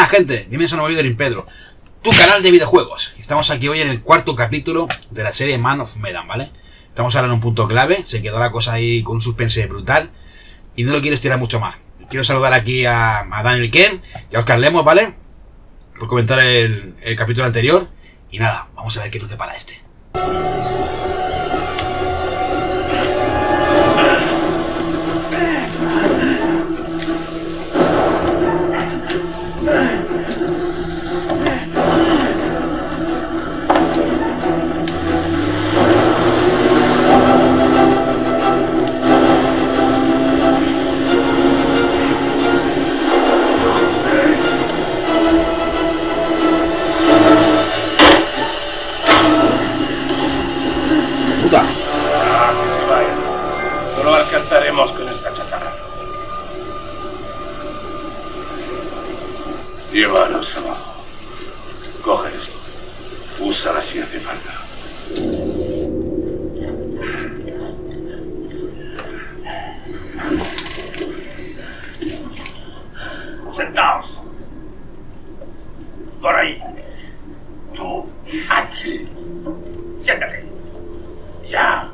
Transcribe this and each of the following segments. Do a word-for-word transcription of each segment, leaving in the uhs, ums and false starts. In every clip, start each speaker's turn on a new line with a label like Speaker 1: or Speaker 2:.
Speaker 1: Buena gente, bienvenidos a un nuevo vídeo de Limpedro, tu canal de videojuegos. Estamos aquí hoy en el cuarto capítulo de la serie Man of Medan, ¿vale? Estamos ahora en un punto clave, se quedó la cosa ahí con un suspense brutal y no lo quiero estirar mucho más. Quiero saludar aquí a, a Daniel Ken y a Oscar Lemos, ¿vale? Por comentar el, el capítulo anterior. Y nada, vamos a ver qué nos depara este.
Speaker 2: Ah, que se vaya. No lo alcanzaremos con esta chatarra. Llévalos abajo. Coge esto. Úsala si hace falta. Sentaos. Por ahí. Tú, aquí. Siéntate. Ya.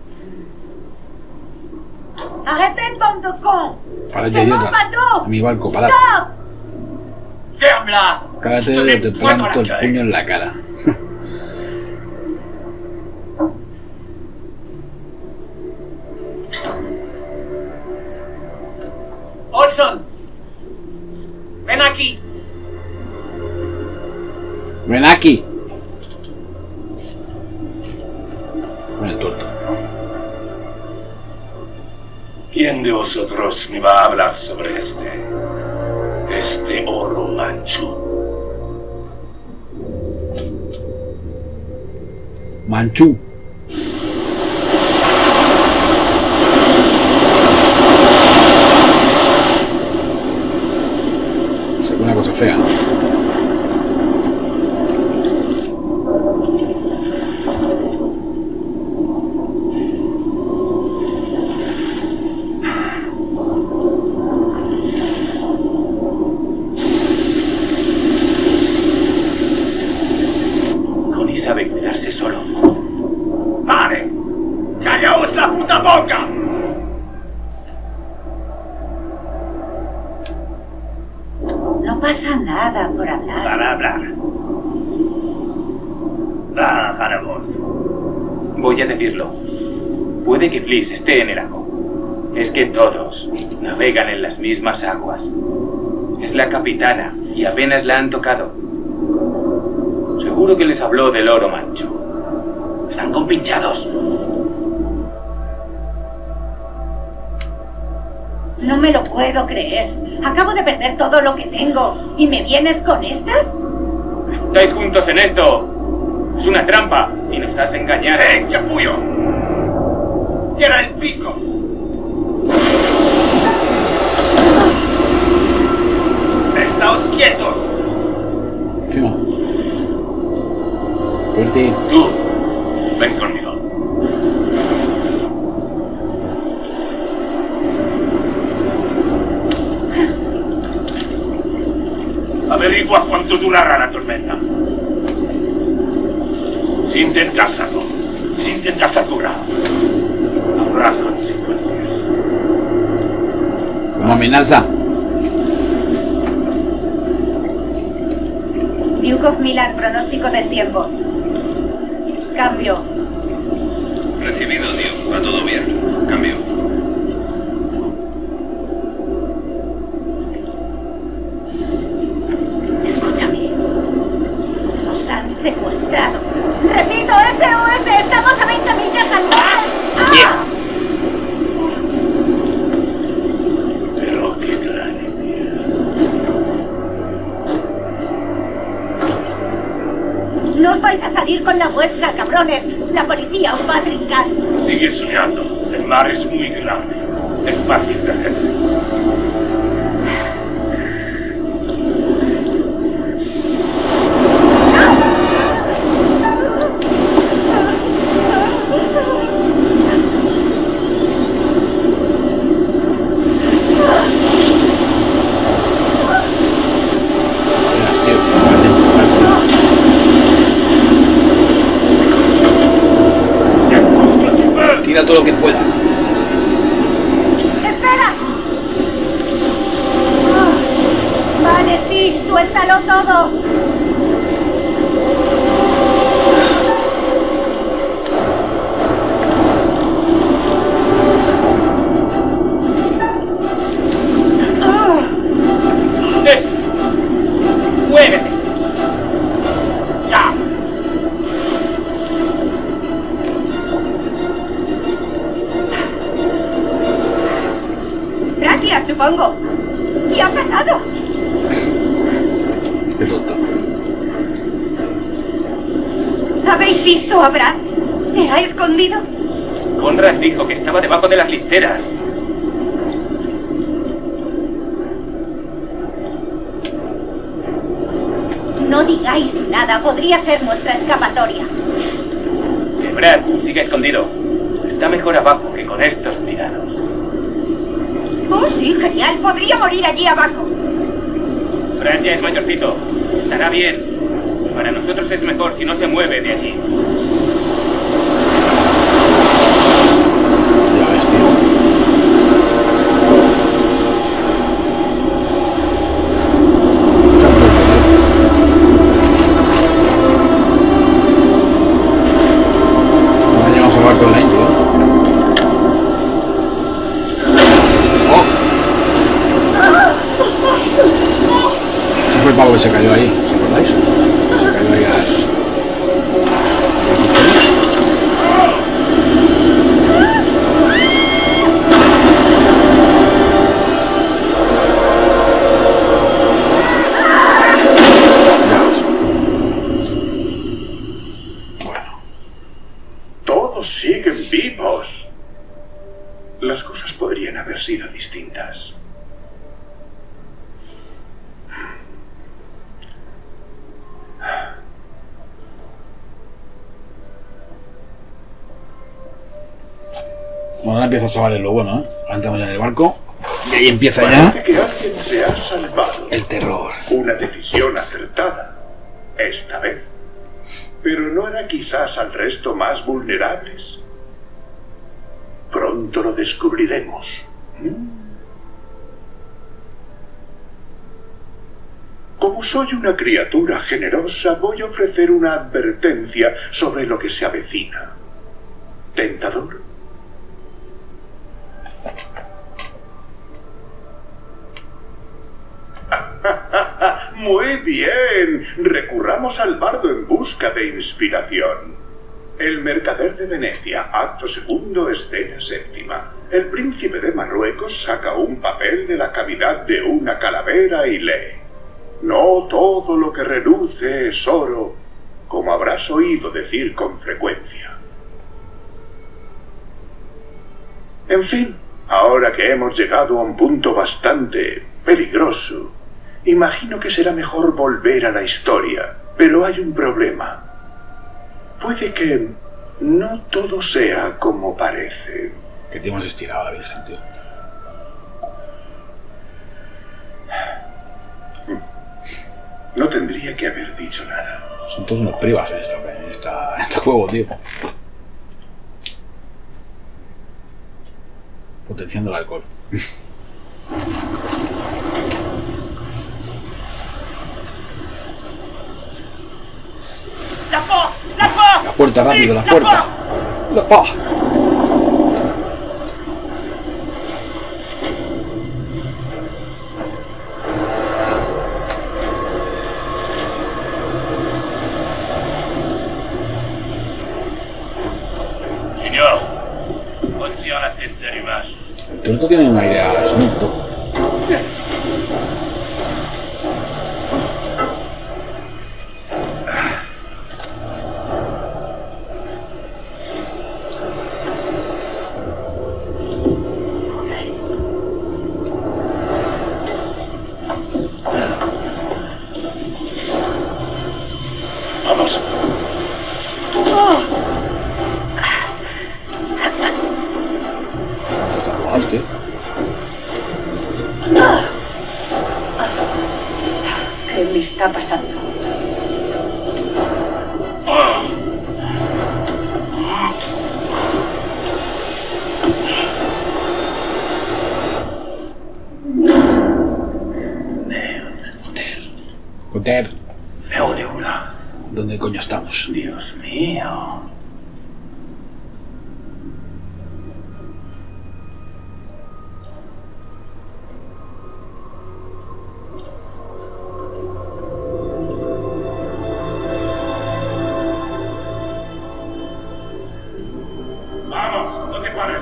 Speaker 3: Arrêtez, bande de cons.
Speaker 1: Para
Speaker 3: C'est mon bateau.
Speaker 1: mi barco, para.
Speaker 3: Stop.
Speaker 2: ¡Ferme-la!
Speaker 1: Cállate o te planto el puño en la cara.
Speaker 2: Olson, ven aquí.
Speaker 1: Ven aquí. Ven el tuerto.
Speaker 2: ¿Quién de vosotros me va a hablar sobre este... este oro manchú?
Speaker 1: Manchú. Es una cosa fea.
Speaker 2: Sabe cuidarse solo. ¡Vale! ¡Callaos la puta boca!
Speaker 3: No pasa nada por hablar.
Speaker 2: Para hablar. Baja la voz. Voy a decirlo. Puede que Fliss esté en el ajo. Es que todos navegan en las mismas aguas. Es la capitana y apenas la han tocado. Seguro que les habló del oro mancho. Están compinchados.
Speaker 3: No me lo puedo creer. Acabo de perder todo lo que tengo. ¿Y me vienes con estas?
Speaker 2: Estáis juntos en esto. Es una trampa y nos has engañado. ¡Eh, capullo! ¡Cierra el pico! ¡Estáos quietos!
Speaker 1: Encima. Por ti.
Speaker 2: Tú, ven conmigo. Averigua cuánto durará la tormenta. Si intentas algo, si intentas Sakura, habrá consecuencias.
Speaker 1: Como amenaza.
Speaker 3: Duke of Milan, pronóstico del tiempo. Cambio.
Speaker 4: Recibido, tío. Va todo bien. Cambio.
Speaker 3: Escúchame. Nos han secuestrado. Repito, S O S. Estamos a veinte millas al norte. ¡Ah!
Speaker 2: Pero qué gran idea.
Speaker 3: No os vais a salir con la vuestra, cabrones. La policía os va a trincar.
Speaker 2: Sigue soñando. El mar es muy grande. Es fácil perderse.
Speaker 1: Tira todo lo que puedas.
Speaker 3: ¡Espera! Oh, vale, sí, suéltalo todo.
Speaker 2: ¡Muévete! ¡Ya!
Speaker 3: Brakia, supongo. ¿Qué ha pasado?
Speaker 1: Qué tonto.
Speaker 3: ¿Habéis visto a Brad? ¿Se ha escondido?
Speaker 2: Conrad dijo que estaba debajo de las linteras.
Speaker 3: No digáis nada, podría ser nuestra escapatoria.
Speaker 2: Que Brad sigue escondido. Está mejor abajo que con estos tiranos.
Speaker 3: Oh, sí, genial, podría morir allí abajo.
Speaker 2: Brad ya es mayorcito. Estará bien. Para nosotros es mejor si no se mueve de allí.
Speaker 1: Ya ves, tío. Nos llegamos a hablar con la intro. ¡Oh! Ese fue el pavo que se cayó ahí, ¿os acordáis? Se cayó ahí al...
Speaker 4: Siguen vivos. Las cosas podrían haber sido distintas.
Speaker 1: Bueno, ahora empieza a salir lo bueno, ¿eh? Ahora entramos ya en el barco y ahí empieza
Speaker 4: Parece
Speaker 1: ya
Speaker 4: que alguien se ha salvado.
Speaker 1: el terror.
Speaker 4: Una decisión acertada. Esta vez. Pero no hará quizás al resto más vulnerables. Pronto lo descubriremos. Como soy una criatura generosa, voy a ofrecer una advertencia sobre lo que se avecina. ¿Tentador? Muy bien. Recurramos al bardo en busca de inspiración. El mercader de Venecia, acto segundo, escena séptima. El príncipe de Marruecos saca un papel de la cavidad de una calavera y lee: no todo lo que reluce es oro, como habrás oído decir con frecuencia. En fin, ahora que hemos llegado a un punto bastante peligroso, imagino que será mejor volver a la historia, pero hay un problema. Puede que no todo sea como parece.
Speaker 1: Que te hemos estirado a la Virgen, tío.
Speaker 4: No tendría que haber dicho nada.
Speaker 1: Son todos unos privas en, esta, en, esta, en este juego, tío. Potenciando el alcohol.
Speaker 2: ¡La po! ¡La po!
Speaker 1: La puerta, rápido, la
Speaker 2: ¡La
Speaker 1: puerta.
Speaker 2: po!
Speaker 1: La pa.
Speaker 2: Señor, ponse a la tête de l'image.
Speaker 1: El tuerto tiene un aire a Snoop Dogg.
Speaker 4: Vamos.
Speaker 1: Está jugando, tío.
Speaker 3: ¿Qué me está pasando?
Speaker 1: Hunter. ¿Dónde coño estamos?
Speaker 2: Dios mío.
Speaker 4: Vamos, no te pares.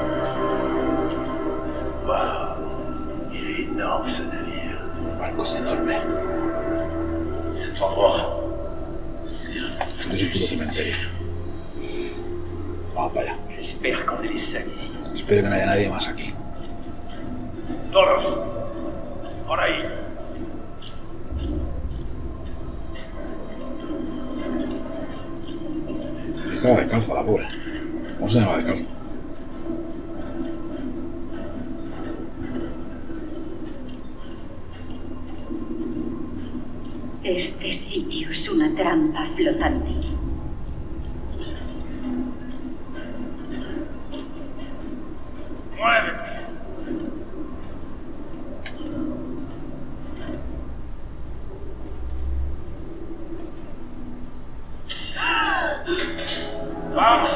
Speaker 5: Wow, il est énorme ce navire.
Speaker 1: El barco es enorme.
Speaker 5: Cet endroit, c'est un
Speaker 1: Esto es un puto cementerio. Vamos para allá.
Speaker 5: J'espère qu'on est les seuls ici.
Speaker 1: Espero que no haya nadie más aquí.
Speaker 4: Todos. Por ahí.
Speaker 1: Estaba descalza la pobre. ¿Cómo se llama descalza?
Speaker 3: Este sitio es una trampa flotante.
Speaker 4: Muévete. Vamos.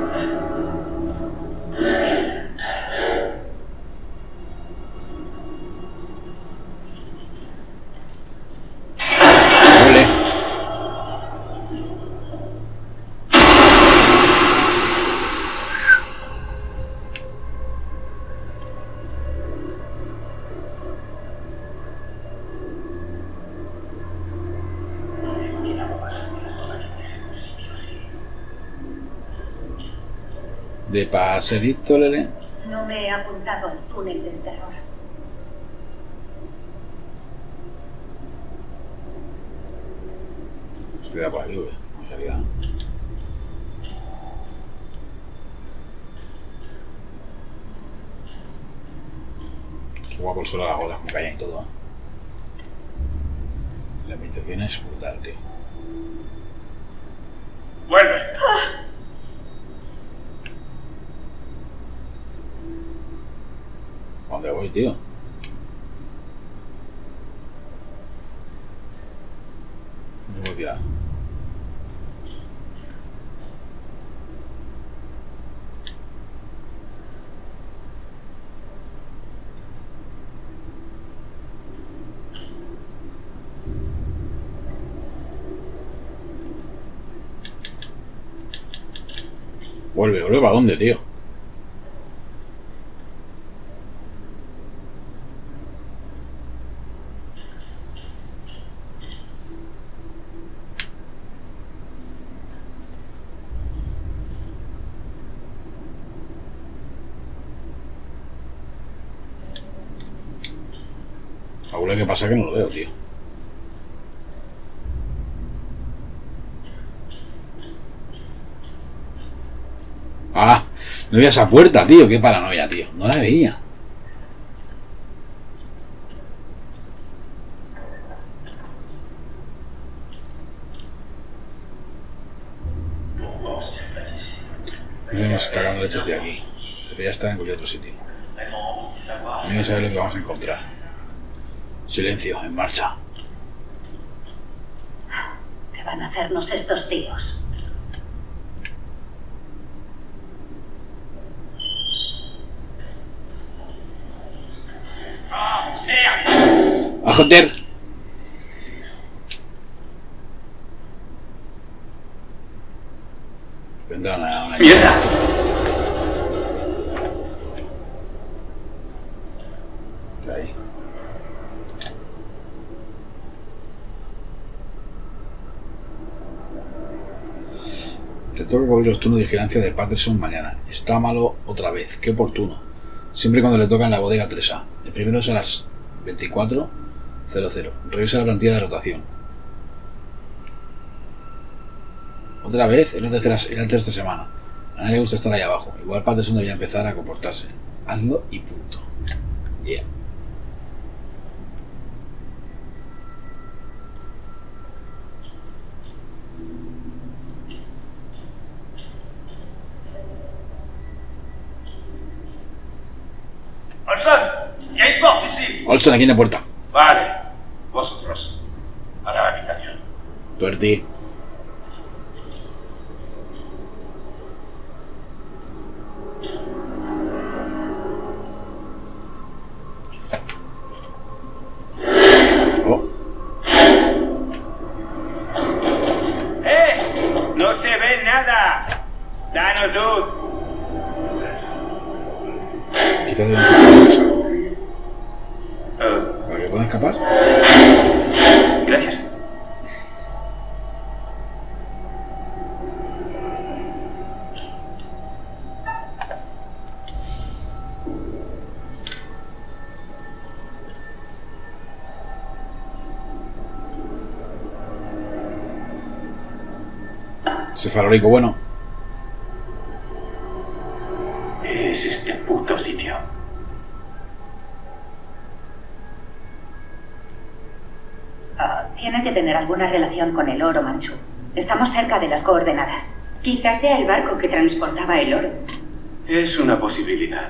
Speaker 1: Ole. De paserito, Lele.
Speaker 3: No me he apuntado al túnel del terror.
Speaker 1: Se queda por la lluvia, en realidad. Qué guapo el suelo de las olas, me caen y todo. ¿Eh? La ambientación es brutal, tío.
Speaker 4: Vuelve.
Speaker 1: ¿A dónde voy, tío? No puedo tirar. Vuelve, vuelve para dónde, tío. Ahora que pasa que no lo veo, tío. Ah, no veía esa puerta, tío. Qué paranoia, tío. No la veía. Vamos cagando leches de aquí. Debería estar en cualquier otro sitio. Nadie sabe lo que vamos a encontrar. Silencio, en marcha.
Speaker 3: ¿Qué van a hacernos estos tíos?
Speaker 1: ¡A joder! Vendrán a una...
Speaker 2: ¡Mierda!
Speaker 1: Ahí. Te toca cubrir los turnos de vigilancia de Patterson mañana. Está malo otra vez. Qué oportuno. Siempre cuando le toca en la bodega tres A. El primero es a las veinticuatro cero cero. Revisa la plantilla de rotación. Otra vez, es la tercera, es la tercera semana. A nadie le gusta estar ahí abajo. Igual Patterson debería empezar a comportarse. Hazlo y punto. Yeah.
Speaker 4: Olson, il y a une porte ici.
Speaker 1: Olson, aquí en la puerta.
Speaker 4: Vale. Vosotros. A
Speaker 1: Suerte. Oh.
Speaker 2: ¡Eh! ¡No se ve nada! ¡Danos luz!
Speaker 1: Quizás deben escapar.
Speaker 2: Uh,
Speaker 1: ¿Para que puedan escapar?
Speaker 2: gracias.
Speaker 1: Ese farolico bueno.
Speaker 2: ¿Qué es este puto sitio?
Speaker 3: Ah, tiene que tener alguna relación con el oro manchú. Estamos cerca de las coordenadas. Quizás sea el barco que transportaba el oro.
Speaker 2: Es una posibilidad.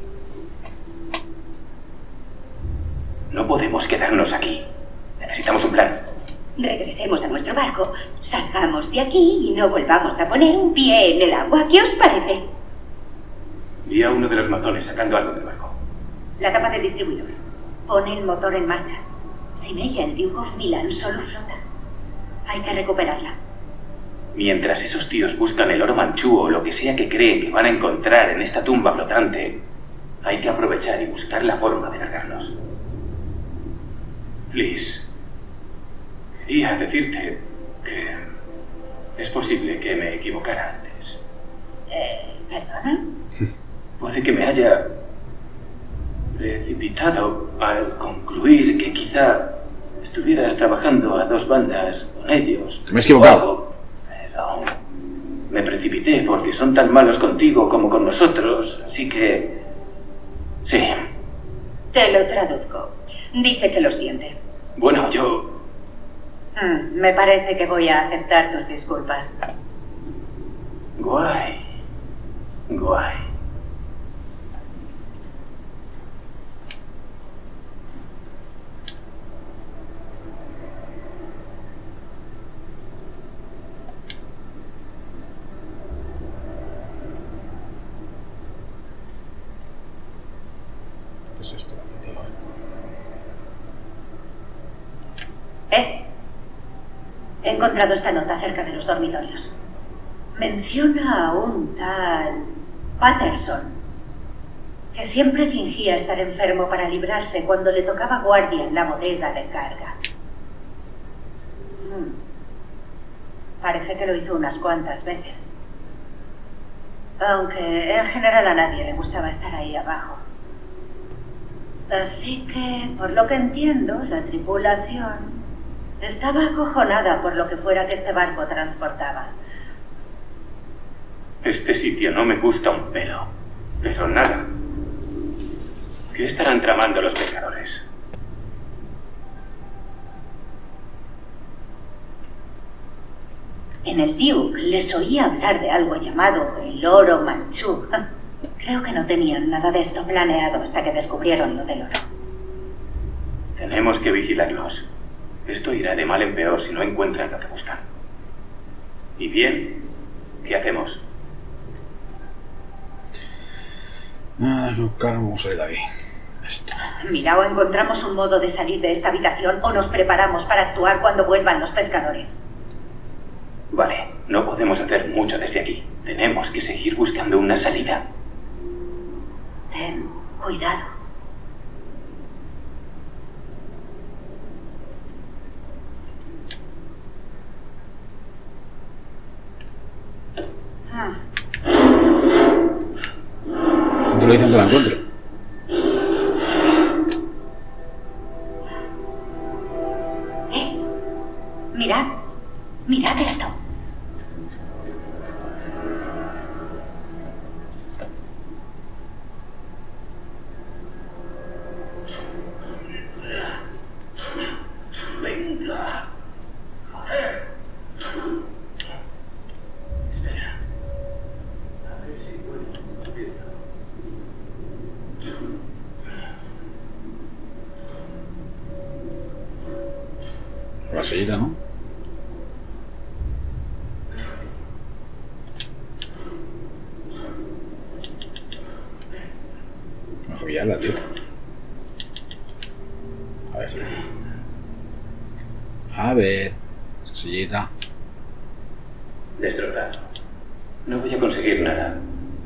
Speaker 2: No podemos quedarnos aquí. Necesitamos un plan.
Speaker 3: Regresemos a nuestro barco, salgamos de aquí y no volvamos a poner un pie en el agua. ¿Qué os parece?
Speaker 2: Vi a uno de los matones sacando algo del barco.
Speaker 3: La tapa del distribuidor. Pone el motor en marcha. Sin ella, el Duke of Milan solo flota. Hay que recuperarla.
Speaker 2: Mientras esos tíos buscan el oro manchú o lo que sea que creen que van a encontrar en esta tumba flotante, hay que aprovechar y buscar la forma de largarnos. Liz, quería decirte que es posible que me equivocara antes.
Speaker 3: Eh, ¿Perdona?
Speaker 2: Puede que me haya precipitado al concluir que quizá estuvieras trabajando a dos bandas con ellos.
Speaker 1: Me he equivocado.
Speaker 2: Pero me precipité porque son tan malos contigo como con nosotros, así que... sí.
Speaker 3: Te lo traduzco. Dice que lo siente.
Speaker 2: Bueno, yo...
Speaker 3: Mm, me parece que voy a aceptar tus disculpas.
Speaker 2: Guay. Guay.
Speaker 1: ¿Qué es esto?
Speaker 3: ¿Eh? He encontrado esta nota cerca de los dormitorios. Menciona a un tal Patterson, que siempre fingía estar enfermo para librarse cuando le tocaba guardia en la bodega de carga. Hmm. Parece que lo hizo unas cuantas veces. Aunque en general a nadie le gustaba estar ahí abajo. Así que, por lo que entiendo, la tripulación estaba acojonada por lo que fuera que este barco transportaba.
Speaker 2: Este sitio no me gusta un pelo. Pero nada. ¿Qué estarán tramando los pescadores?
Speaker 3: En el Duke les oí hablar de algo llamado el oro manchú. Creo que no tenían nada de esto planeado hasta que descubrieron lo del oro.
Speaker 2: Tenemos que vigilarlos. Esto irá de mal en peor si no encuentran lo que buscan. ¿Y bien? ¿Qué hacemos?
Speaker 1: Ah, buscar cómo salir de aquí. Esto.
Speaker 3: Mira, o encontramos un modo de salir de esta habitación o nos preparamos para actuar cuando vuelvan los pescadores.
Speaker 2: Vale, no podemos hacer mucho desde aquí. Tenemos que seguir buscando una salida.
Speaker 3: Ten cuidado. Ah.
Speaker 1: ¿Cuánto lo dicen te la encuentro?
Speaker 3: ¿Eh? Mirad. Mirad esto.
Speaker 2: Venga. Joder. Espera. A ver si puedo compartirlo.
Speaker 1: La sellita, ¿no? para pillarla, tío. A ver. A ver. Sillita.
Speaker 2: Destrozado. No voy a conseguir nada.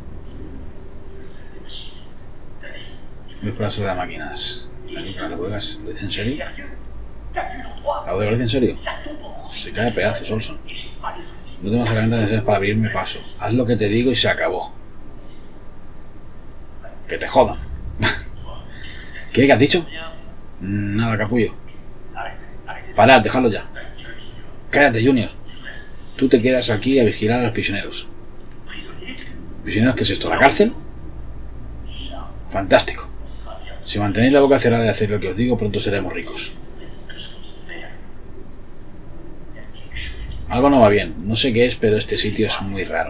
Speaker 1: Voy por la sala de máquinas. ¿La juegas? ¿Lo dice en serio? ¿La lo dice en serio? Se cae a pedazos, Olson. No tengo las herramientas necesarias para abrirme paso. Haz lo que te digo y se acabó. Que te jodan. ¿Qué? ¿Qué has dicho? Nada, capullo. Parad, dejadlo ya. Cállate, Junior. Tú te quedas aquí a vigilar a los prisioneros. ¿Prisioneros qué es esto? ¿La cárcel? Fantástico. Si mantenéis la boca cerrada de hacer lo que os digo, pronto seremos ricos. Algo no va bien. No sé qué es, pero este sitio es muy raro.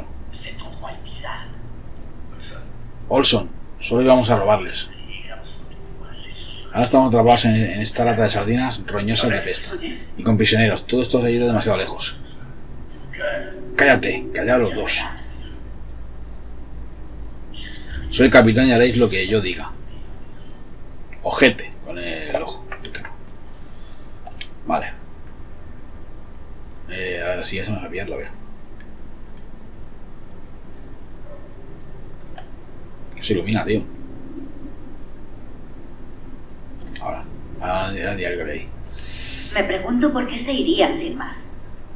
Speaker 1: Olson, solo íbamos a robarles. Ahora estamos atrapados en, en esta lata de sardinas roñosas de pesta. Y con prisioneros. Todo esto ha ido demasiado lejos. Cállate, callaos los dos. Soy capitán y haréis lo que yo diga. Ojete, con el ojo. Vale. Eh, ahora sí, ya se me va a pillar, la veo. Que se ilumina, tío. Ahora, a la diario que leí.
Speaker 3: Me pregunto por qué se irían sin más.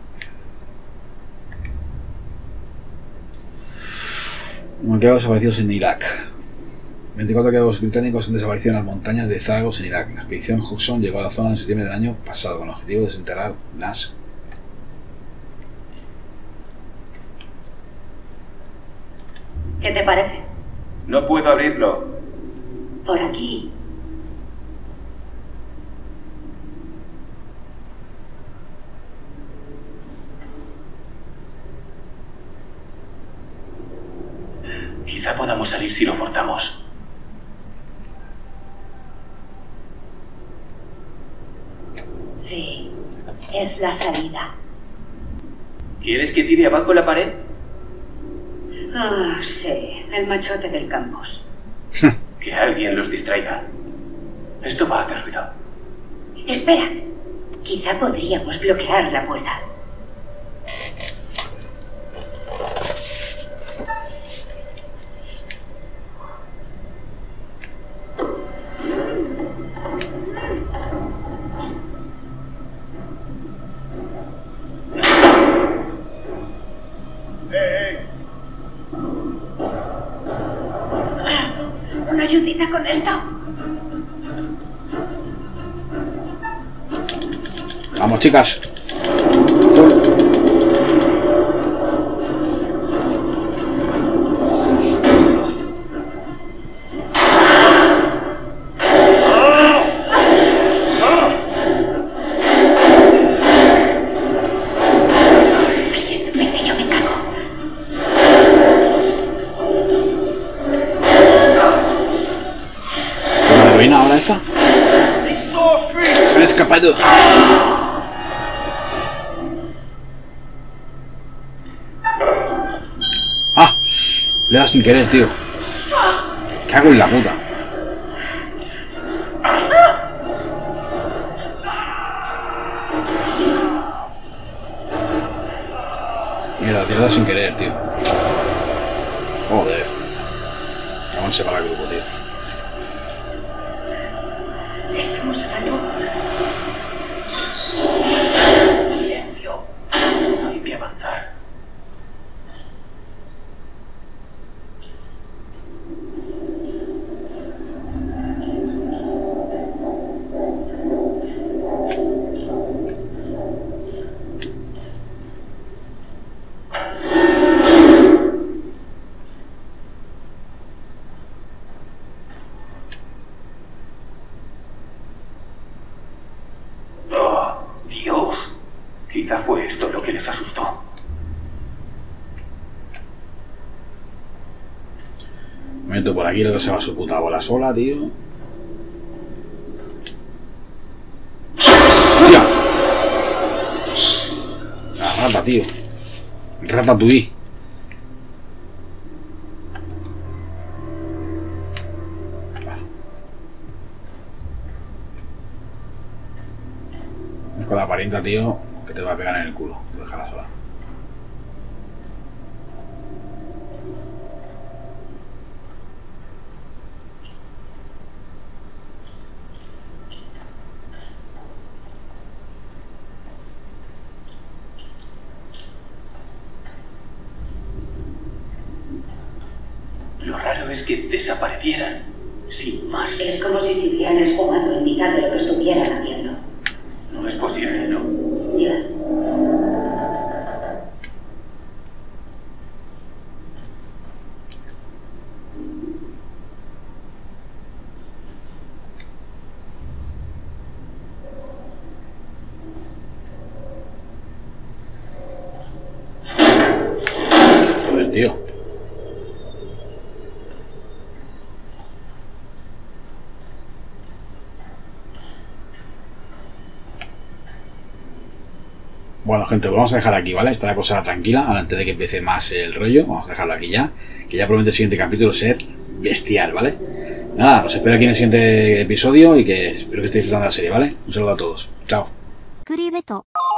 Speaker 1: Quedados desaparecidos en Irak. veinticuatro quedados británicos han desaparecido en las montañas de Zagros en Irak. La expedición Hudson llegó a la zona en septiembre del año pasado con el objetivo de desenterrar las...
Speaker 3: ¿Qué te parece?
Speaker 2: No puedo abrirlo.
Speaker 3: Por aquí.
Speaker 2: Quizá podamos salir si lo forzamos.
Speaker 3: Sí, es la salida.
Speaker 2: ¿Quieres que tire abajo la pared?
Speaker 3: Ah, sí, el machote del campus.
Speaker 2: Que alguien los distraiga. Esto va a hacer ruido.
Speaker 3: Espera, quizá podríamos bloquear la puerta. ¿Una ayudita con esto?
Speaker 1: Vamos, chicas. ¿Ahora esta? Se han escapado. ¡Ah! Le he dado sin querer, tío. ¿Qué hago en la puta? Mira, te he dado sin querer, tío. Joder. Vámonos para el grupo, tío.
Speaker 3: Estamos a salvo.
Speaker 2: Silencio. Hay que avanzar. Dios, quizá fue esto lo que les asustó.
Speaker 1: Me meto por aquí, luego se va a su puta bola sola, tío. ¡Hostia! La rata, tío. Ratatouille. Vale. con la parienta, tío, que te va a pegar en el culo. Déjala sola.
Speaker 2: Lo raro es que desaparecieran, sin más.
Speaker 3: Es como si se hubieran esfumado en mitad de lo que estuvieran haciendo.
Speaker 2: No es posible, ¿no?
Speaker 3: Ya.
Speaker 1: Joder, tío. Bueno, gente, pues vamos a dejar aquí, ¿vale? Está la cosa tranquila, antes de que empiece más el rollo. Vamos a dejarlo aquí ya, que ya promete el siguiente capítulo ser bestial, ¿vale? Nada, os espero aquí en el siguiente episodio y que espero que estéis disfrutando de la serie, ¿vale? Un saludo a todos. Chao.